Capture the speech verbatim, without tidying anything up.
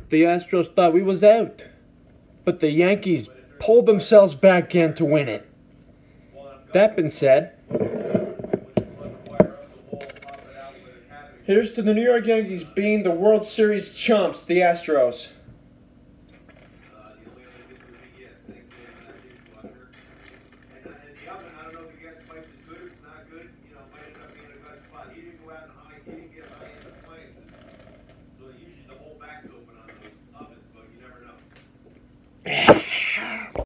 The Astros thought we was out, but the Yankees pulled themselves back in to win it. That being said, here's to the New York Yankees being the World Series chumps, the Astros. So usually the whole back's open on those ovens, but you never know.